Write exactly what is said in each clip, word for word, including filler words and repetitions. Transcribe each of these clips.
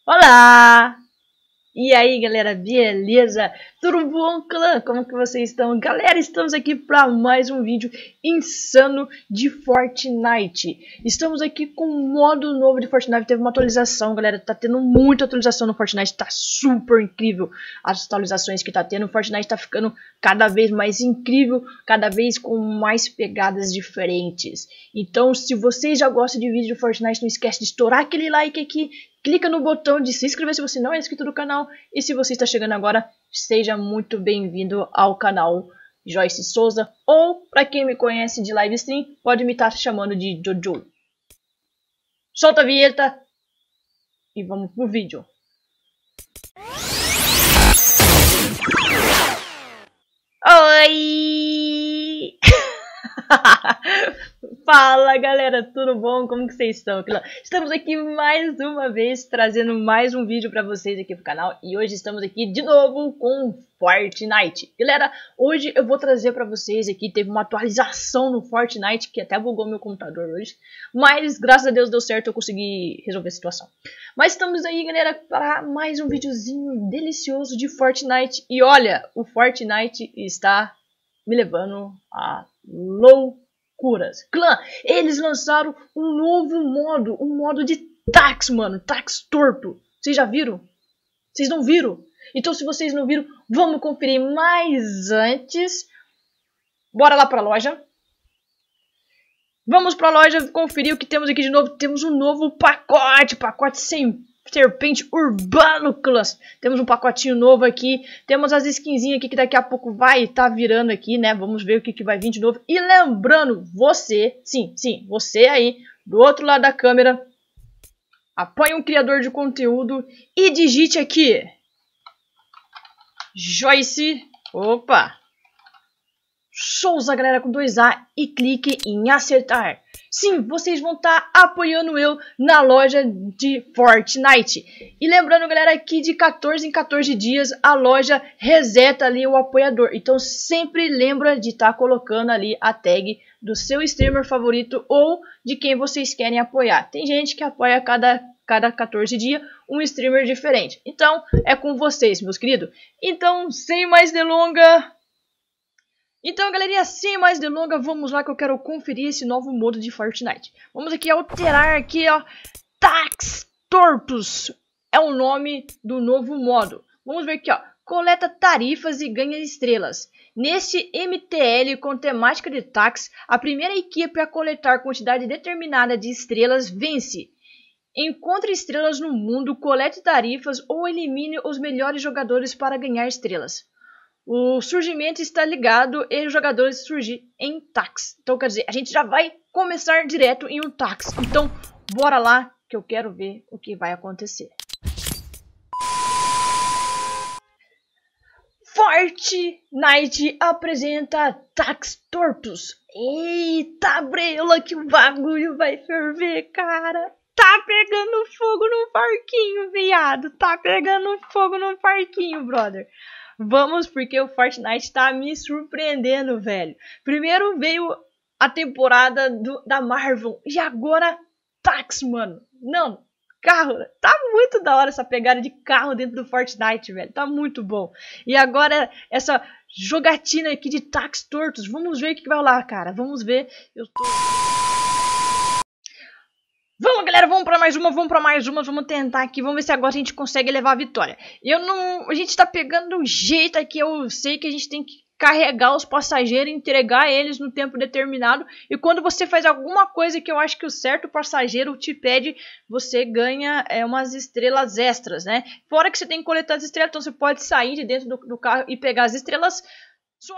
Olá! E aí galera, beleza? Tudo bom, clã? Como que vocês estão? Galera, estamos aqui para mais um vídeo insano de Fortnite. Estamos aqui com um modo novo de Fortnite, teve uma atualização, galera. Tá tendo muita atualização no Fortnite, tá super incrível as atualizações que tá tendo. O Fortnite tá ficando cada vez mais incrível, cada vez com mais pegadas diferentes. Então, se vocês já gostam de vídeo de Fortnite, não esquece de estourar aquele like aqui. Clica no botão de se inscrever se você não é inscrito no canal. E se você está chegando agora, seja muito bem-vindo ao canal Joyce Souza. Ou, para quem me conhece de live stream, pode me estar chamando de Jojo. Solta a vinheta e vamos pro vídeo. Oi! Fala galera, tudo bom? Como que vocês estão? Estamos aqui mais uma vez trazendo mais um vídeo para vocês aqui pro canal. E hoje estamos aqui de novo com Fortnite. Galera, hoje eu vou trazer para vocês aqui, teve uma atualização no Fortnite que até bugou meu computador hoje. Mas graças a Deus deu certo, eu consegui resolver a situação. Mas estamos aí galera para mais um videozinho delicioso de Fortnite. E olha, o Fortnite está me levando a loucuras. Clã, eles lançaram um novo modo, um modo de táxi, mano, táxi torto. Vocês já viram? Vocês não viram? Então se vocês não viram, vamos conferir. Mas antes, bora lá pra loja. Vamos pra loja conferir o que temos aqui de novo. Temos um novo pacote, pacote sem serpente urbano, clãs. Temos um pacotinho novo aqui. Temos as skinzinhas aqui que daqui a pouco vai estar tá virando aqui, né? Vamos ver o que, que vai vir de novo. E lembrando, você, sim, sim, você aí, do outro lado da câmera, apoie um criador de conteúdo e digite aqui Joyce, opa, Souza, galera, com dois A, e clique em acertar. Sim, vocês vão estar tá apoiando eu na loja de Fortnite. E lembrando, galera, que de quatorze em quatorze dias a loja reseta ali o apoiador. Então sempre lembra de estar tá colocando ali a tag do seu streamer favorito ou de quem vocês querem apoiar. Tem gente que apoia cada, cada quatorze dias um streamer diferente. Então é com vocês, meus queridos. Então, sem mais delongas... Então, galerinha, sem mais delongas, vamos lá que eu quero conferir esse novo modo de Fortnite. Vamos aqui alterar aqui, ó, Tax Tortos é o nome do novo modo. Vamos ver aqui, ó, coleta tarifas e ganha estrelas. Nesse M T L com temática de tax, a primeira equipe a coletar quantidade determinada de estrelas vence. Encontre estrelas no mundo, colete tarifas ou elimine os melhores jogadores para ganhar estrelas. O surgimento está ligado e os jogadores surgir em tax. Então, quer dizer, a gente já vai começar direto em um tax. Então, bora lá que eu quero ver o que vai acontecer. Fortnite apresenta tax tortos. Eita, brela, que o bagulho vai ferver, cara. Tá pegando fogo no parquinho, viado. Tá pegando fogo no parquinho, brother. Vamos, porque o Fortnite tá me surpreendendo, velho. Primeiro veio a temporada do, da Marvel e agora tax, mano. Não, carro. Tá muito da hora essa pegada de carro dentro do Fortnite, velho. Tá muito bom. E agora essa jogatina aqui de tax tortos. Vamos ver o que vai lá, cara. Vamos ver. Eu tô... Vamos, galera, vamos pra mais uma, vamos pra mais uma, vamos tentar aqui, vamos ver se agora a gente consegue levar a vitória. Eu não, a gente tá pegando um jeito aqui, eu sei que a gente tem que carregar os passageiros, entregar eles no tempo determinado. E quando você faz alguma coisa que eu acho que o certo passageiro te pede, você ganha é, umas estrelas extras, né? Fora que você tem que coletar as estrelas, então você pode sair de dentro do, do carro e pegar as estrelas. Só...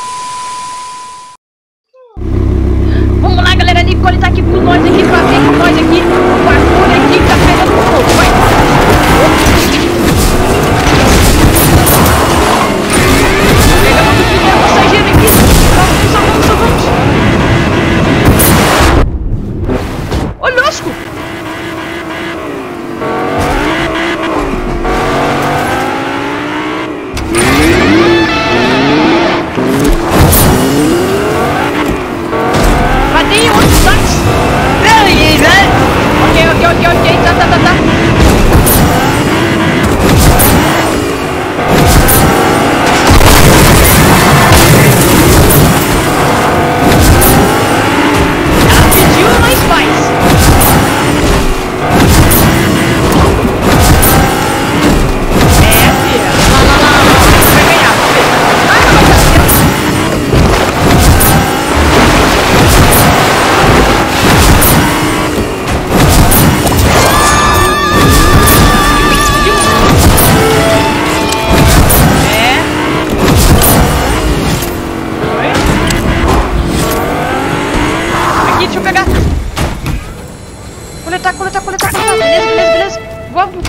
Vamos lá, galera, Nicole tá aqui por nós aqui pra ver com nós aqui. O bagulho aqui tá pegando fogo. Vai. Pegamos o primeiro passageiro aqui. Vamos, vamos, vamos, vamos. Ô, lasco! Batei outro táxi. Ok.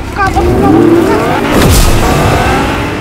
pro carro, volta pro carro, volta pro carro.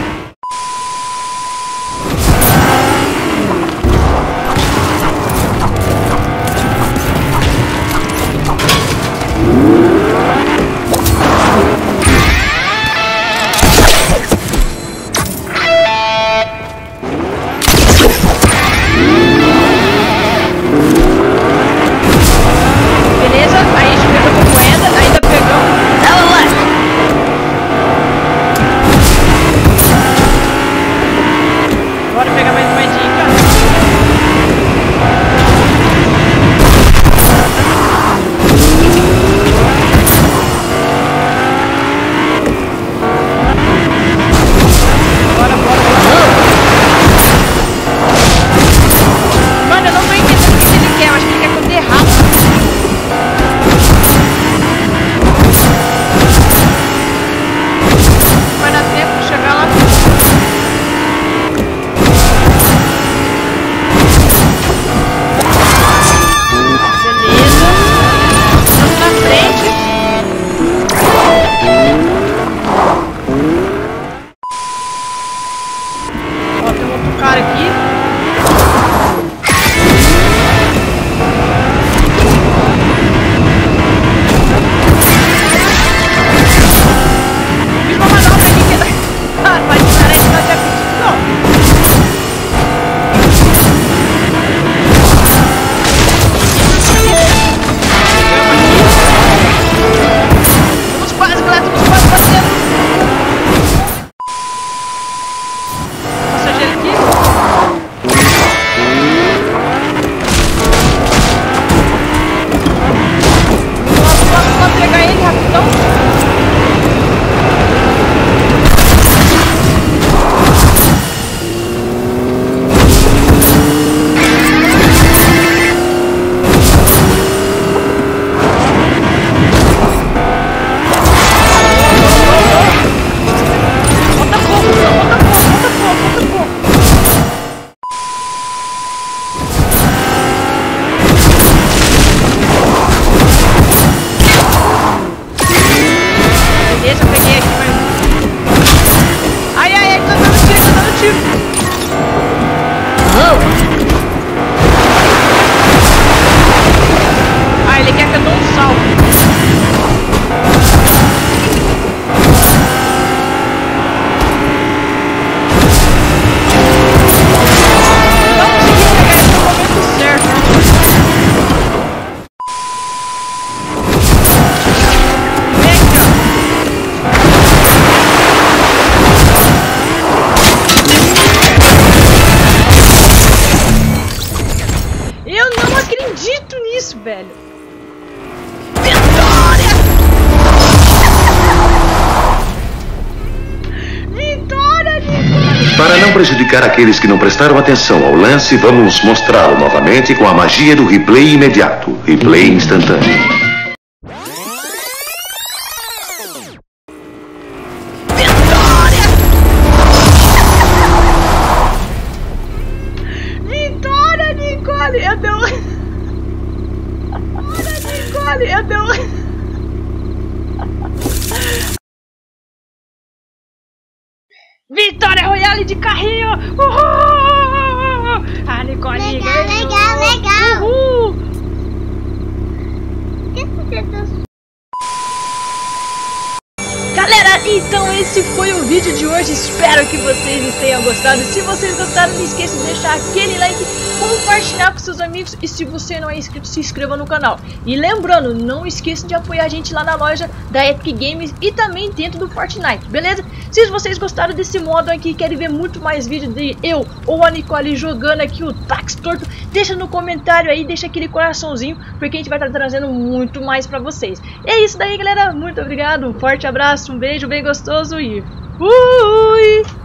Velho. Vitória! Vitória, Nicole! Para não prejudicar aqueles que não prestaram atenção ao lance, vamos mostrá-lo novamente com a magia do replay imediato. Replay instantâneo. Vitória! Vitória, Nicole! Eu dei... Nicole, eu dei um... Vitória Royale de carrinho! Uhul! A Nicole legal, ganhou! Legal, legal, Uhul! Galera, então esse foi o vídeo de hoje. Espero que vocês tenham gostado. Se vocês gostaram, não esqueça de deixar aquele like, compartilhar com seus amigos. E se você não é inscrito, se inscreva no canal. E lembrando, não esqueça de apoiar a gente lá na loja da Epic Games e também dentro do Fortnite, beleza? Se vocês gostaram desse modo aqui e querem ver muito mais vídeos de eu ou a Nicole jogando aqui o Táxi Torto, deixa no comentário aí, deixa aquele coraçãozinho, porque a gente vai estar trazendo muito mais pra vocês. E é isso daí, galera. Muito obrigado, um forte abraço, um beijo bem gostoso e fui!